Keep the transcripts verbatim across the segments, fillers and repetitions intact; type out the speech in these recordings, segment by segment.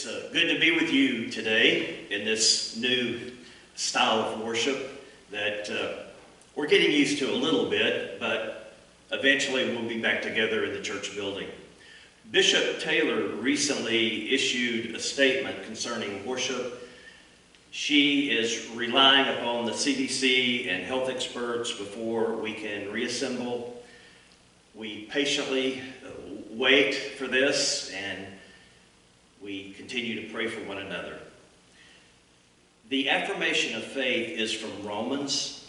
It's uh, good to be with you today in this new style of worship that uh, we're getting used to a little bit, but eventually we'll be back together in the church building. Bishop Taylor recently issued a statement concerning worship. She is relying upon the C D C and health experts before we can reassemble. We patiently wait for this, and we continue to pray for one another. The affirmation of faith is from Romans.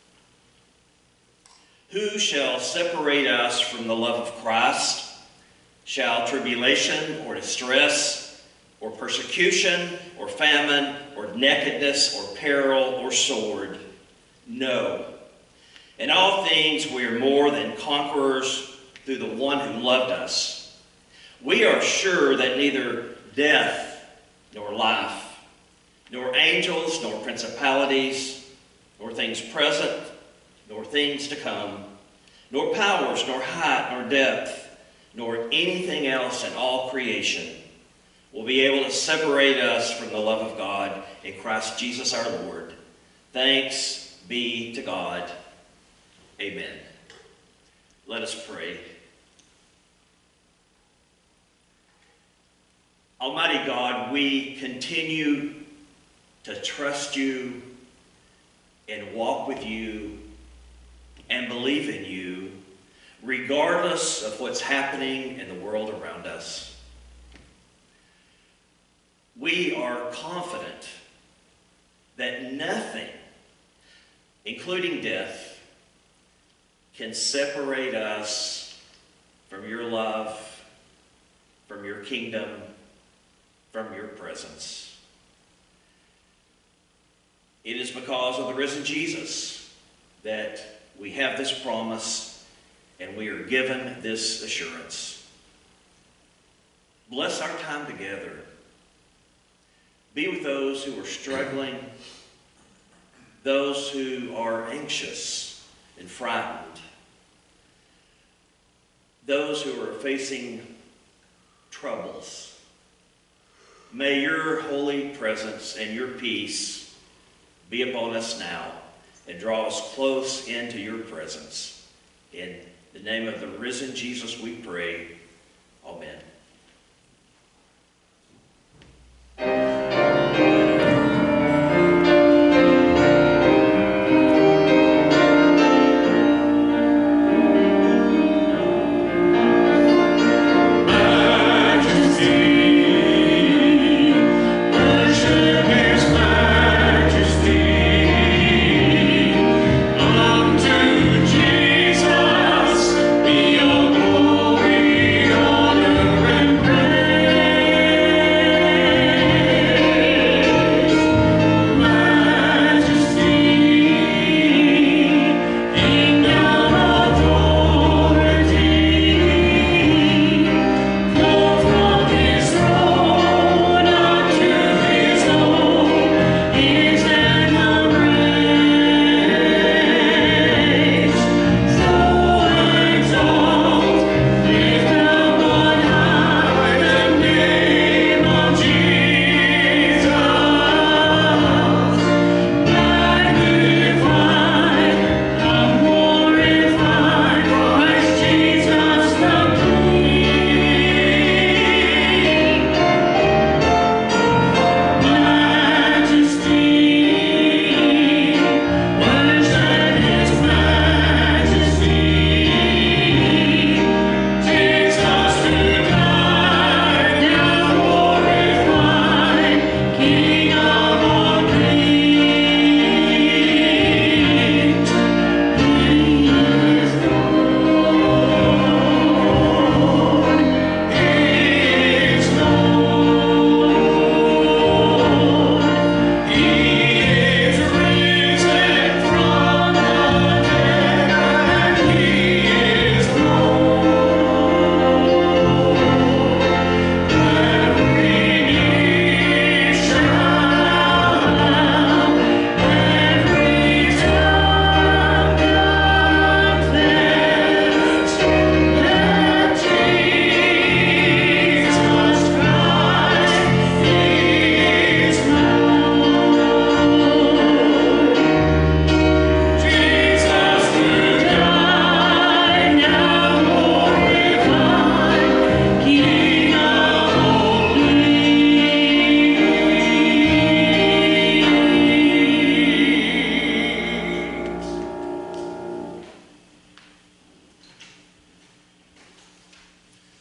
Who shall separate us from the love of Christ? Shall tribulation or distress or persecution or famine or nakedness or peril or sword? No. In all things we are more than conquerors through the one who loved us. We are sure that neither death nor life, nor angels nor principalities, nor things present, nor things to come, nor powers, nor height, nor depth, nor anything else in all creation will be able to separate us from the love of God in Christ Jesus our Lord. Thanks be to God. Amen. Let us pray. Almighty God, we continue to trust you and walk with you and believe in you, regardless of what's happening in the world around us. We are confident that nothing, including death, can separate us from your love, from your kingdom, from your presence. It is because of the risen Jesus that we have this promise and we are given this assurance. Bless our time together. Be with those who are struggling, those who are anxious and frightened, those who are facing troubles. May your holy presence and your peace be upon us now and draw us close into your presence. In the name of the risen Jesus we pray. Amen. Jesus, be your glory, honor,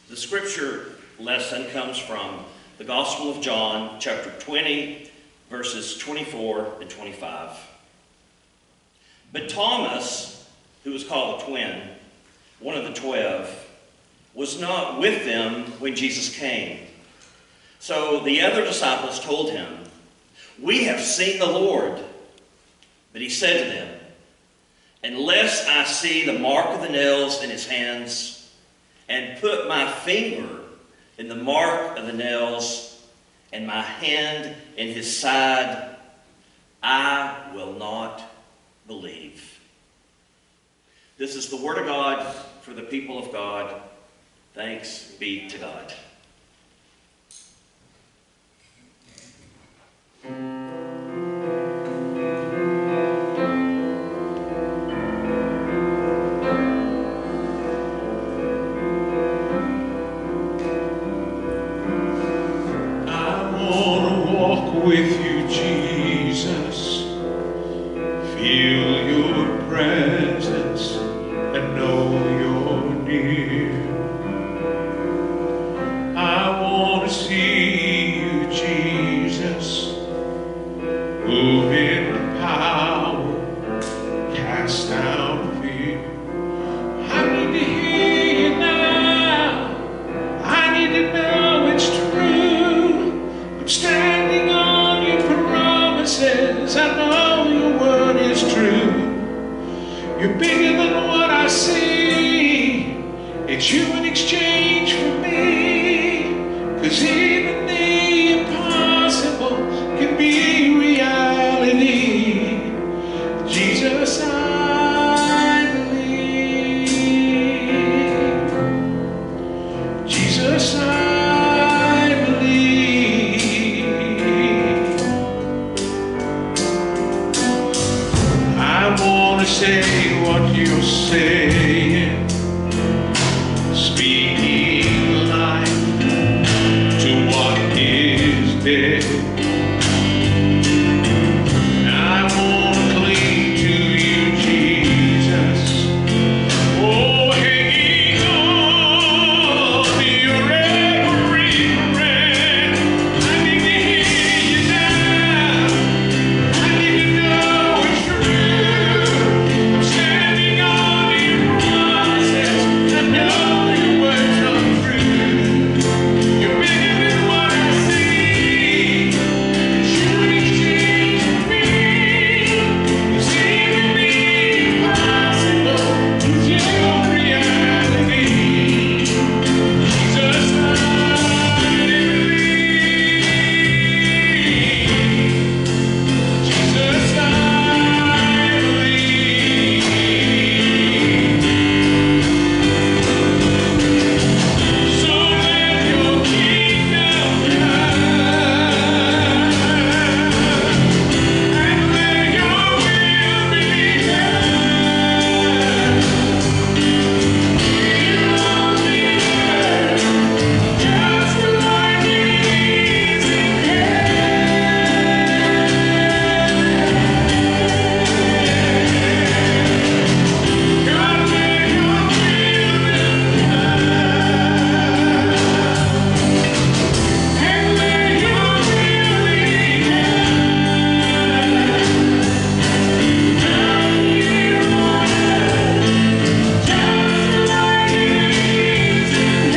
The scripture lesson comes from the Gospel of John, chapter twenty, verses twenty-four and twenty-five. But Thomas, who was called the twin, one of the twelve, was not with them when Jesus came. So the other disciples told him, "We have seen the Lord." But he said to them, "Unless I see the mark of the nails in his hands, and put my finger in the mark of the nails, and my hand in his side, I will not believe." This is the word of God for the people of God. Thanks be to God. With you, Jesus, feel your presence and know you're near. I want to see you, Jesus, move in power, cast down fear. I need to hear you now. I need to know it's true. I'm standing on I know your word is true. You're bigger than what I see. It's you in exchange for me. 'Cause even the impossible can be reality. Jesus, I believe. Jesus, I say what you're saying, speaking life to what is dead. I want to cling to you, Jesus. Oh, hanging on to your every breath. I need to hear you now. I need to know it's true. Standing on your promises, I know your words are true. You're bigger than what I see. You in exchange for me. You see in me impossible. It's your reality. Jesus, I believe. Jesus, I believe. So let your kingdom come, and let your will be done. Here on the earth, just like it is in heaven. God, let your will be done. And let your will be done. Down here on earth, just like it is in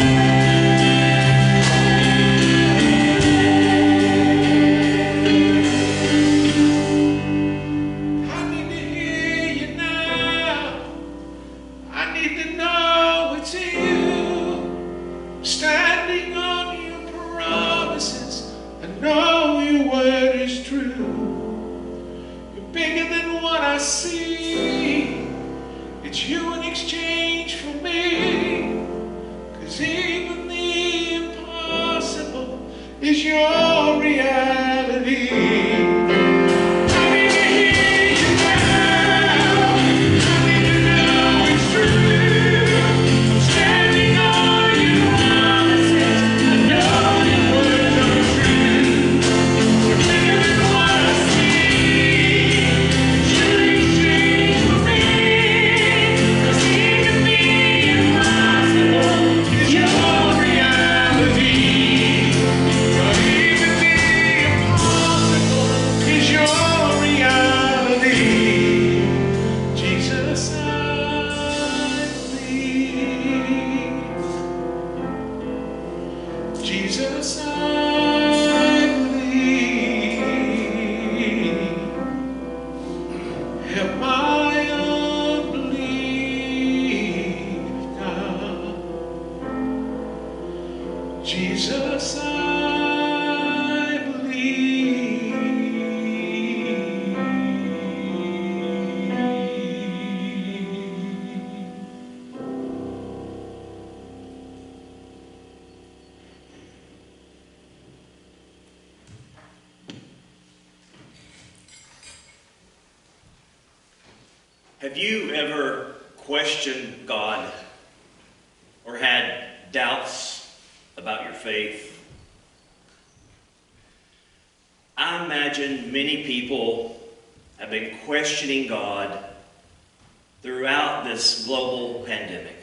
heaven. I need to hear you now. I need to know it's you. Standing on your promises, I know your word is true. You're bigger than what I see. It's you in exchange for me. 'Cause even the impossible is your reality. I need to hear you now. I need to know it's true. I'm standing on your promises. I know your words are true. You're bigger than what I see. It's you in exchange for me. 'Cause even the impossible is your Jesus, I believe. Help my unbelief, God. Jesus, I believe. Have you ever questioned God or had doubts about your faith? I imagine many people have been questioning God throughout this global pandemic.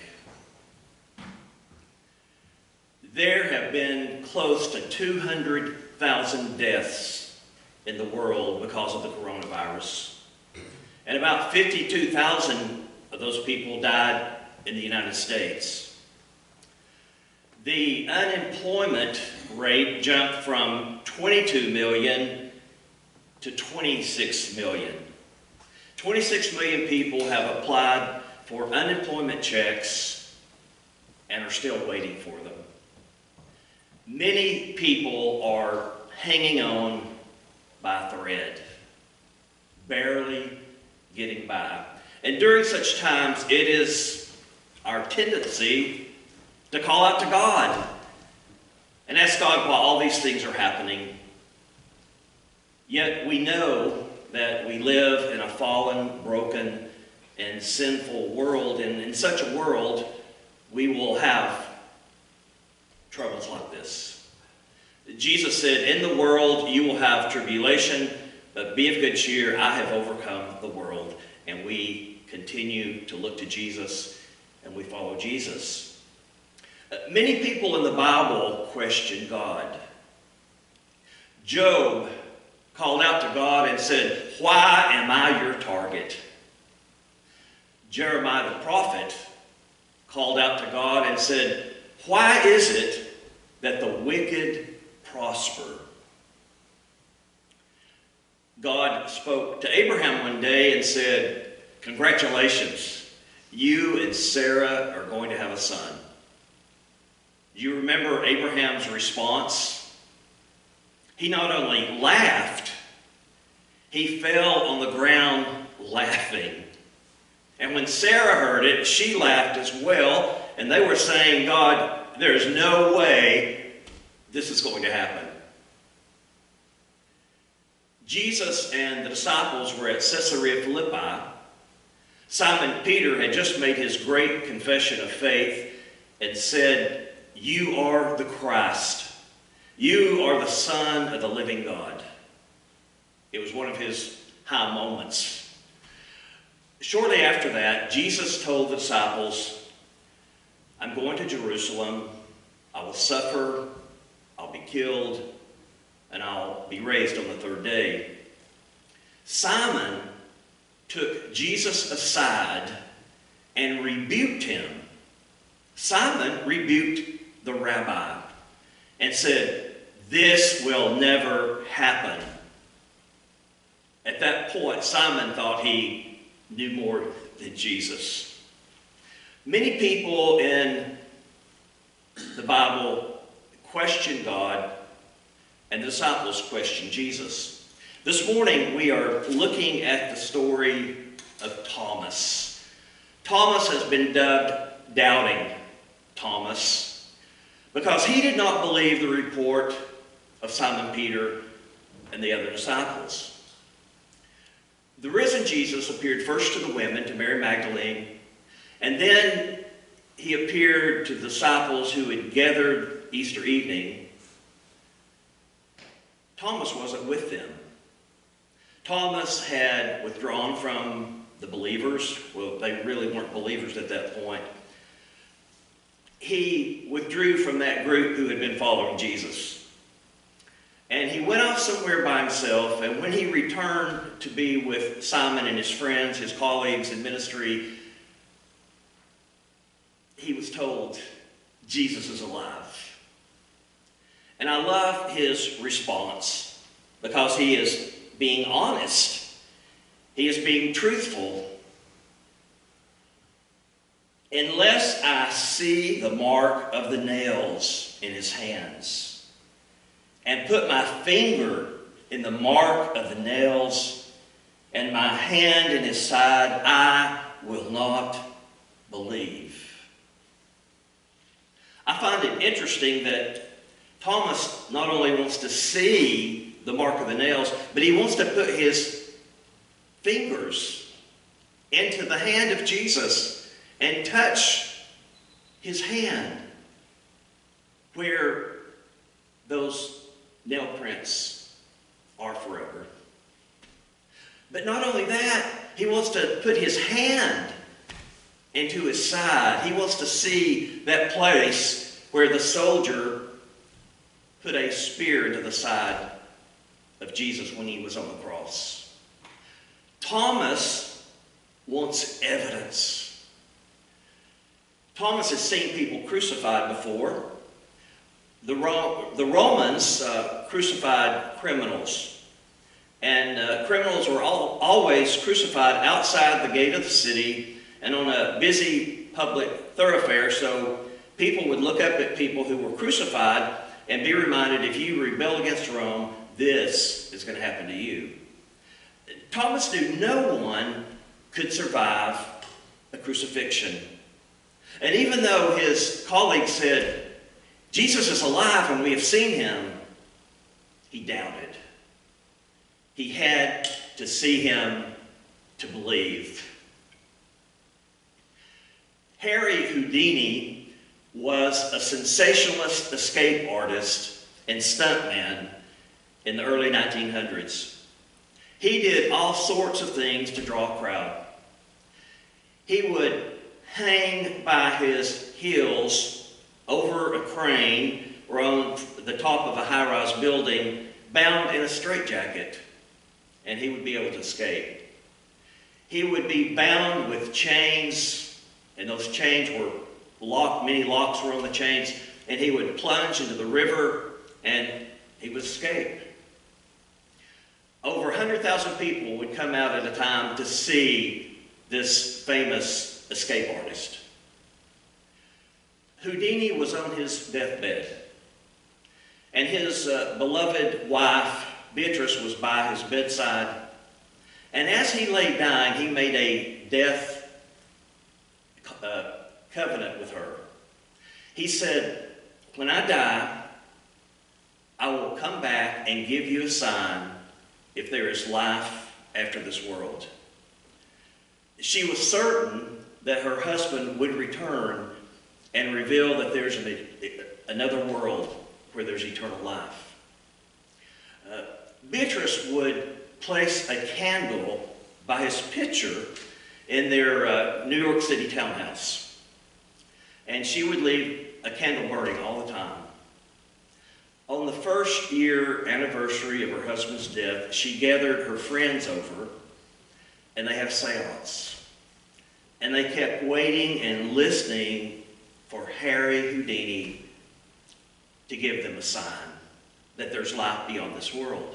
There have been close to two hundred thousand deaths in the world because of the coronavirus. And about fifty-two thousand of those people died in the United States. The unemployment rate jumped from twenty-two million to twenty-six million. twenty-six million people have applied for unemployment checks and are still waiting for them. Many people are hanging on by a thread, barely getting by. And during such times, it is our tendency to call out to God and ask God why all these things are happening. Yet we know that we live in a fallen, broken, and sinful world, and in such a world, we will have troubles like this. Jesus said, "In the world you will have tribulation, but be of good cheer, I have overcome the world." And we continue to look to Jesus, and we follow Jesus. Uh, many people in the Bible question God. Job called out to God and said, "Why am I your target?" Jeremiah the prophet called out to God and said, "Why is it that the wicked prosper?" God spoke to Abraham one day and said, "Congratulations, you and Sarah are going to have a son." Do you remember Abraham's response? He not only laughed, he fell on the ground laughing. And when Sarah heard it, she laughed as well, and they were saying, "God, there's no way this is going to happen." Jesus and the disciples were at Caesarea Philippi. Simon Peter had just made his great confession of faith and said, "You are the Christ. You are the Son of the living God." It was one of his high moments. Shortly after that, Jesus told the disciples, "I'm going to Jerusalem. I will suffer. I'll be killed. And I'll be raised on the third day." Simon took Jesus aside and rebuked him. Simon rebuked the rabbi and said, "This will never happen." At that point, Simon thought he knew more than Jesus. Many people in the Bible question God, and the disciples questioned Jesus. This morning we are looking at the story of Thomas. Thomas has been dubbed Doubting Thomas because he did not believe the report of Simon Peter and the other disciples. The risen Jesus appeared first to the women, to Mary Magdalene, and then he appeared to the disciples who had gathered Easter evening. Thomas wasn't with them. Thomas had withdrawn from the believers. Well, they really weren't believers at that point. He withdrew from that group who had been following Jesus. And he went off somewhere by himself, and when he returned to be with Simon and his friends, his colleagues in ministry, he was told, "Jesus is alive." And I love his response because he is being honest. He is being truthful. Unless I see the mark of the nails in his hands and put my finger in the mark of the nails and my hand in his side, I will not believe. I find it interesting that Thomas not only wants to see the mark of the nails, but he wants to put his fingers into the hand of Jesus and touch his hand where those nail prints are forever. But not only that, he wants to put his hand into his side. He wants to see that place where the soldier put a spear into the side of Jesus when he was on the cross. Thomas wants evidence. Thomas has seen people crucified before. The, Ro- the Romans uh, crucified criminals. And uh, criminals were all, always crucified outside the gate of the city and on a busy public thoroughfare, so people would look up at people who were crucified and be reminded, if you rebel against Rome, this is going to happen to you. Thomas knew no one could survive a crucifixion. And even though his colleagues said, Jesus is alive and we have seen him, he doubted. He had to see him to believe. Harry Houdini was a sensationalist escape artist and stuntman in the early nineteen hundreds. He did all sorts of things to draw a crowd. He would hang by his heels over a crane or on the top of a high-rise building, bound in a straitjacket, and he would be able to escape. He would be bound with chains, and those chains were locked, many locks were on the chains, and he would plunge into the river, and he would escape. Over one hundred thousand people would come out at a time to see this famous escape artist. Houdini was on his deathbed, and his uh, beloved wife, Beatrice, was by his bedside. And as he lay dying, he made a death uh, covenant with her. He said, when I die, I will come back and give you a sign if there is life after this world. She was certain that her husband would return and reveal that there's an, another world where there's eternal life. Uh, Beatrice would place a candle by his picture in their uh, New York City townhouse. And she would leave a candle burning all the time. On the first year anniversary of her husband's death, she gathered her friends over, and they had a seance. And they kept waiting and listening for Harry Houdini to give them a sign that there's life beyond this world.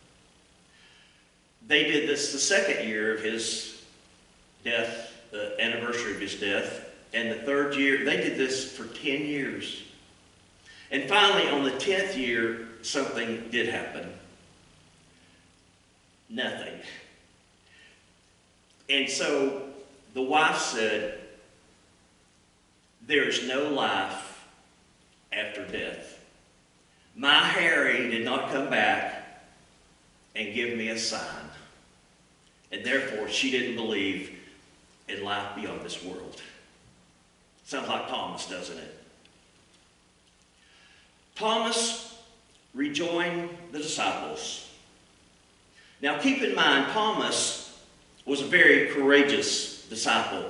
They did this the second year of his death, the anniversary of his death, and the third year, they did this for ten years. And finally, on the tenth year, something did happen. Nothing. And so the wife said, there's no life after death. My Harry did not come back and give me a sign. And therefore, she didn't believe in life beyond this world. Sounds like Thomas, doesn't it? Thomas rejoined the disciples. Now keep in mind, Thomas was a very courageous disciple.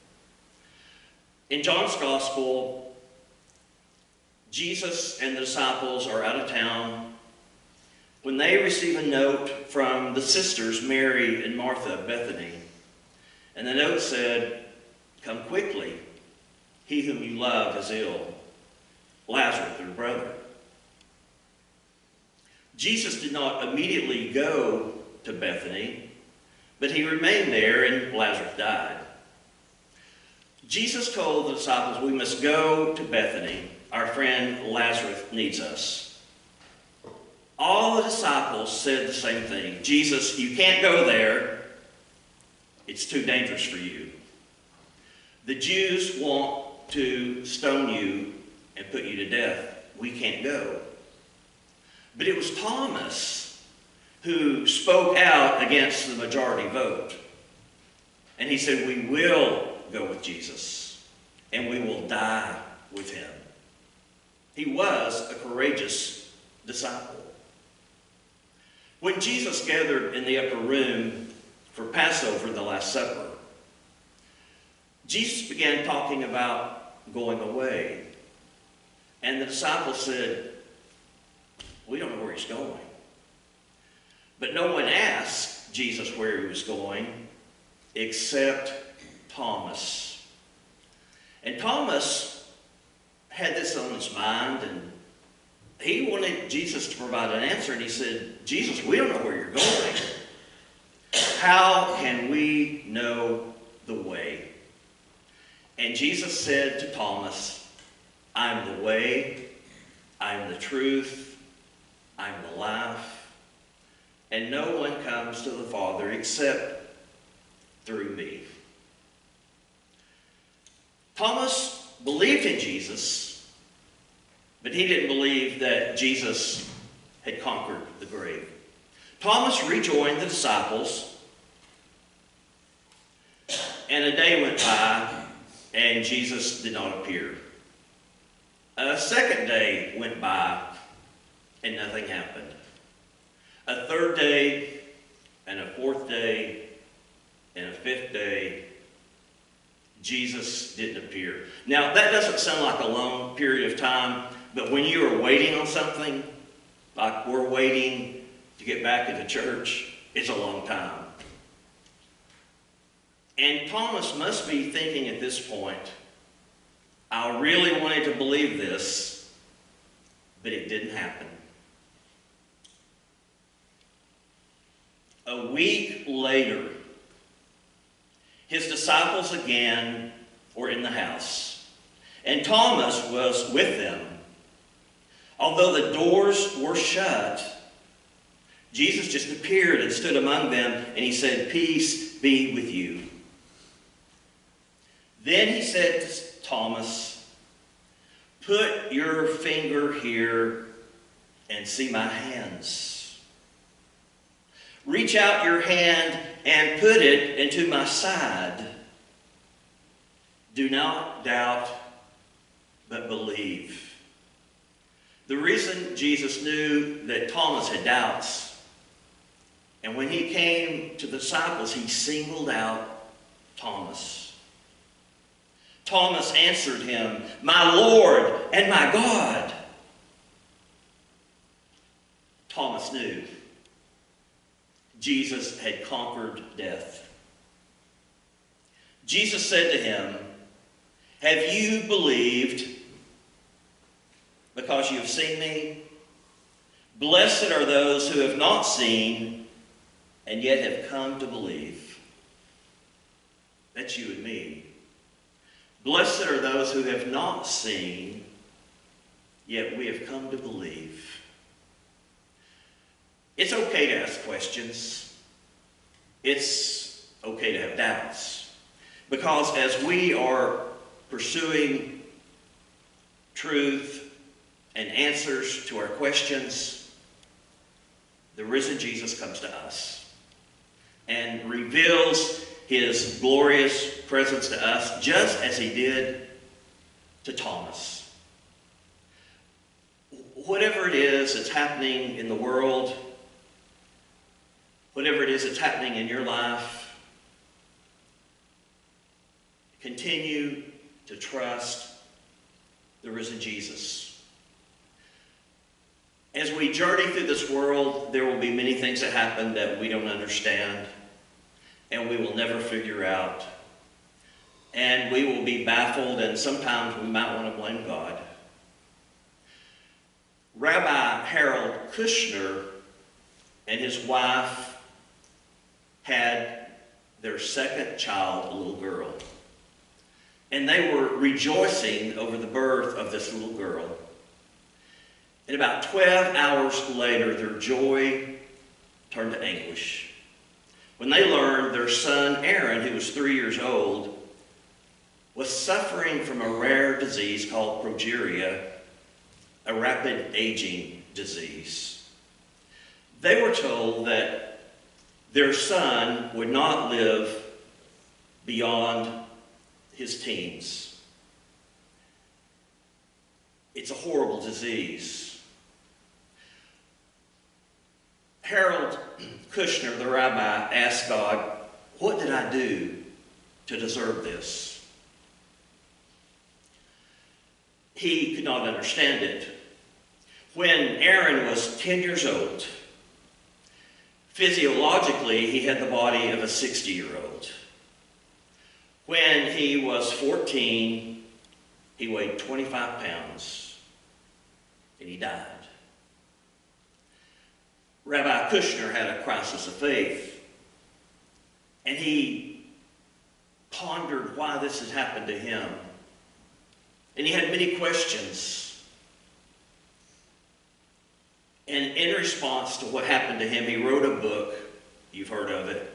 In John's Gospel, Jesus and the disciples are out of town when they receive a note from the sisters, Mary and Martha of Bethany. And the note said, "Come quickly, he whom you love is ill, Lazarus, their brother." Jesus did not immediately go to Bethany, but he remained there and Lazarus died. Jesus told the disciples, we must go to Bethany. Our friend Lazarus needs us. All the disciples said the same thing. Jesus, you can't go there. It's too dangerous for you. The Jews want to stone you and put you to death. We can't go. But it was Thomas who spoke out against the majority vote. And he said, we will go with Jesus, and we will die with him. He was a courageous disciple. When Jesus gathered in the upper room for Passover, the Last Supper, Jesus began talking about going away. And the disciples said, we don't know where he's going. But no one asked Jesus where he was going except Thomas. And Thomas had this on his mind, and he wanted Jesus to provide an answer. And he said, Jesus, we don't know where you're going. How can we know the way? And Jesus said to Thomas, I'm the way, I'm the truth, I'm the life, and no one comes to the Father except through me. Thomas believed in Jesus, but he didn't believe that Jesus had conquered the grave. Thomas rejoined the disciples, and a day went by, and Jesus did not appear. A second day went by, and nothing happened. A third day, and a fourth day, and a fifth day, Jesus didn't appear. Now, that doesn't sound like a long period of time, but when you are waiting on something, like we're waiting to get back into church, it's a long time. And Thomas must be thinking at this point, I really wanted to believe this, but it didn't happen. A week later, his disciples again were in the house, and Thomas was with them. Although the doors were shut, Jesus just appeared and stood among them, and he said, peace be with you. Then he said to Thomas, put your finger here and see my hands. Reach out your hand and put it into my side. Do not doubt, but believe. The reason Jesus knew that Thomas had doubts, and when he came to the disciples, he singled out Thomas. Thomas answered him, my Lord and my God. Thomas knew Jesus had conquered death. Jesus said to him, have you believed because you have seen me? Blessed are those who have not seen and yet have come to believe. That's you and me. Blessed are those who have not seen, yet we have come to believe. It's okay to ask questions. It's okay to have doubts. Because as we are pursuing truth and answers to our questions, the risen Jesus comes to us and reveals his glorious presence to us, just as he did to Thomas. Whatever it is that's happening in the world, whatever it is that's happening in your life, continue to trust the risen Jesus. As we journey through this world, there will be many things that happen that we don't understand, and we will never figure out. And we will be baffled, and sometimes we might want to blame God. Rabbi Harold Kushner and his wife had their second child, a little girl. And they were rejoicing over the birth of this little girl. And about twelve hours later, their joy turned to anguish when they learned their son, Aaron, who was three years old, was suffering from a rare disease called progeria, a rapid aging disease. They were told that their son would not live beyond his teens. It's a horrible disease. Harold Kushner, the rabbi, asked God, "What did I do to deserve this?" He could not understand it. When Aaron was ten years old, physiologically, he had the body of a sixty-year-old. When he was fourteen, he weighed twenty-five pounds, and he died. Rabbi Kushner had a crisis of faith, and he pondered why this had happened to him. And he had many questions. And in response to what happened to him, he wrote a book. You've heard of it.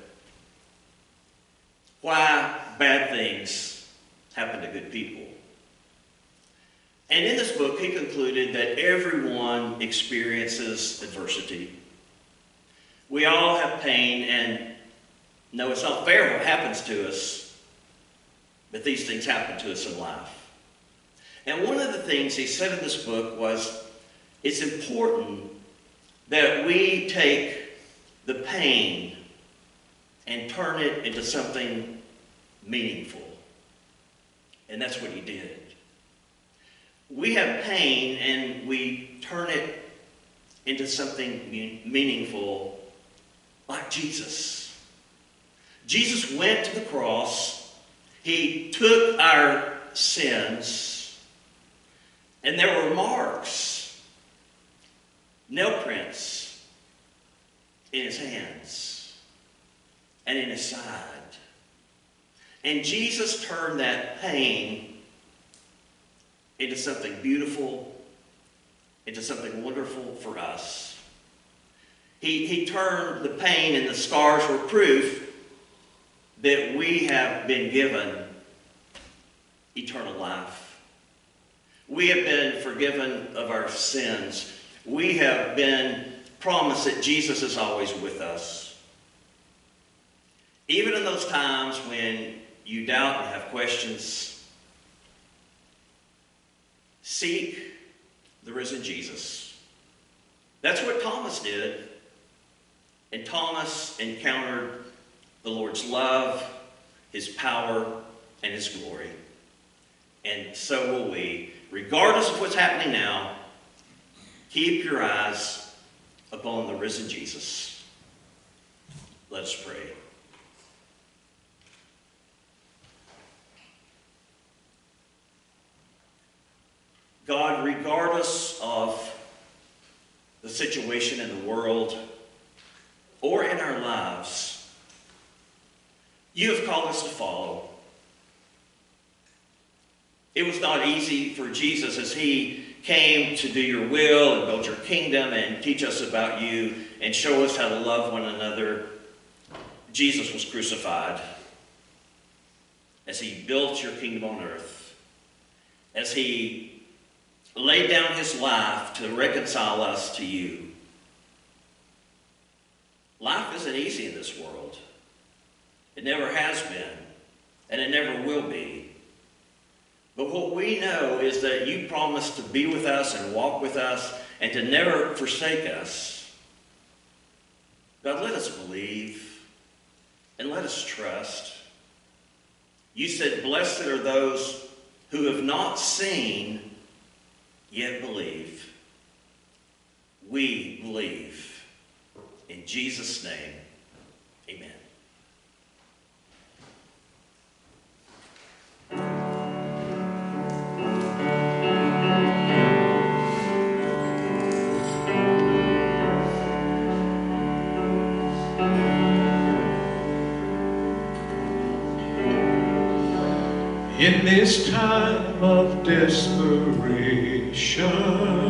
Why Bad Things Happen to Good People. And in this book, he concluded that everyone experiences adversity. We all have pain, and no, it's not fair what happens to us, but these things happen to us in life. And one of the things he said in this book was, it's important that we take the pain and turn it into something meaningful. And that's what he did. We have pain and we turn it into something meaningful, like Jesus. Jesus went to the cross. He took our sins, and there were marks, nail prints in his hands and in his side. And Jesus turned that pain into something beautiful, into something wonderful for us. He, he turned the pain and the scars were proof that we have been given eternal life. We have been forgiven of our sins. We have been promised that Jesus is always with us. Even in those times when you doubt and have questions, seek the risen Jesus. That's what Thomas did. And Thomas encountered the Lord's love, his power, and his glory. And so will we. Regardless of what's happening now, keep your eyes upon the risen Jesus. Let us pray. God, regardless of the situation in the world or in our lives, you have called us to follow. It was not easy for Jesus as he came to do your will and build your kingdom and teach us about you and show us how to love one another. Jesus was crucified as he built your kingdom on earth, as he laid down his life to reconcile us to you. Life isn't easy in this world. It never has been, and it never will be. But what we know is that you promised to be with us and walk with us and to never forsake us. God, let us believe and let us trust. You said, blessed are those who have not seen yet believe. We believe. In Jesus' name, amen. In this time of desperation,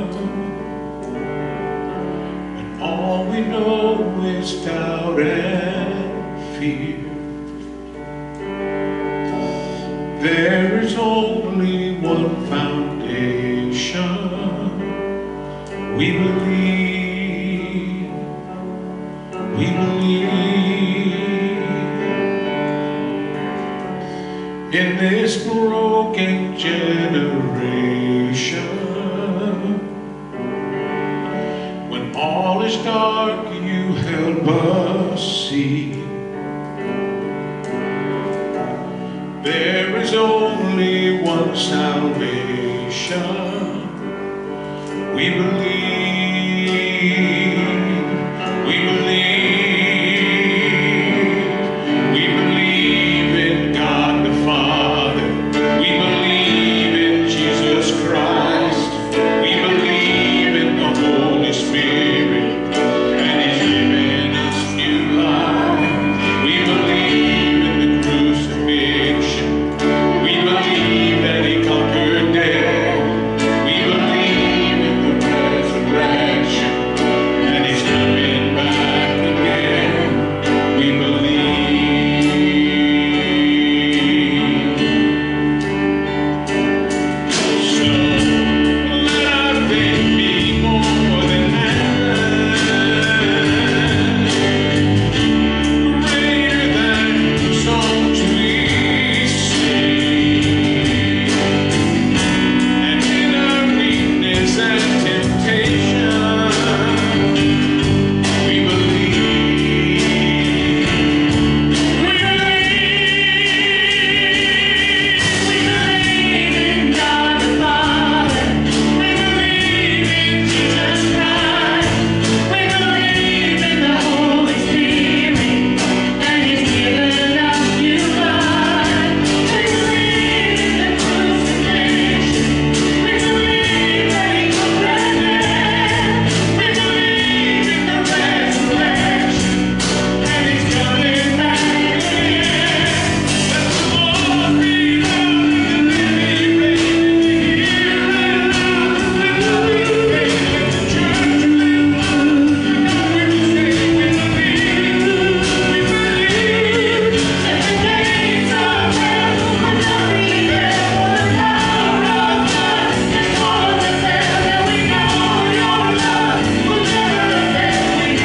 when all we know is doubt and fear, there is only one foundation. We believe, we believe. In this broken generation, when all is dark, you help us see. There is only one salvation. We believe, we believe, we believe in God the Father. We believe in Jesus Christ. We believe in the Holy Spirit, and He's given us new life. We believe in the crucifixion. We believe that He conquered death. We believe in the resurrection, and He's coming back again. We believe. So let our faith be more than that, greater than the songs we sing. And in our weakness and temptation, we believe. We believe in God the Father. We believe in Jesus Christ. We believe in the Holy Spirit, and He's given us new life. We believe in the crucifixion. We believe that He conquered death. We believe in the resurrection, and He's coming back again. Let the Lord be known in the living, reigning here and now. Let the weak faith in the church live on. Now we will say we believe, we believe that the gates of hell will not prevail. The power of God is more than fair, and we know Your love will never fail.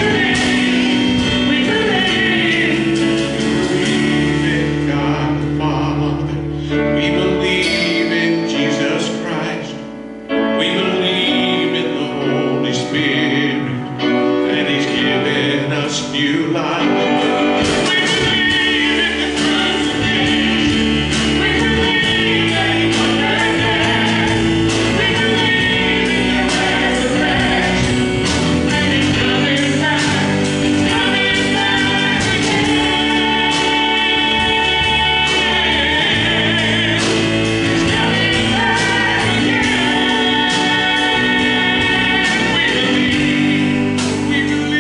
We believe, we believe in God the Father. We believe in Jesus Christ. We believe in the Holy Spirit, and He's given us new life. We believe in the crucifixion. We believe that He conquered death. We believe in the resurrection, and He's coming back, coming back again. He's coming back again. We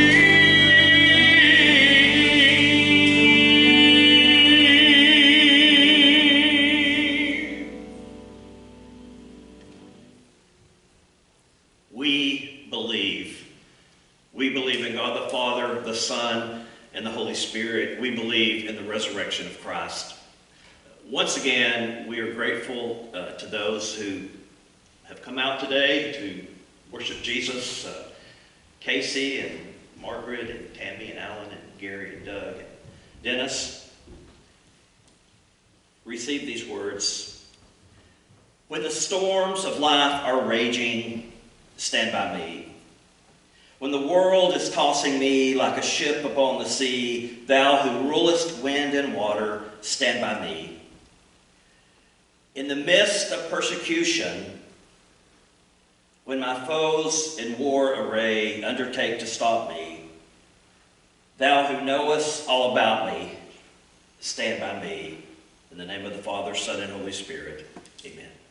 believe. We believe. We believe in God the Father, the Son, and the Holy Spirit. We believe in the resurrection of Christ. Once again, we are grateful uh, to those who have come out today to worship Jesus. Uh, Casey and Margaret and Tammy and Alan and Gary and Doug and Dennis. Receive these words. When the storms of life are raging, stand by me. When the world is tossing me like a ship upon the sea, thou who rulest wind and water, stand by me. In the midst of persecution, when my foes in war array undertake to stop me, thou who knowest all about me, stand by me. In the name of the Father, Son, and Holy Spirit, amen.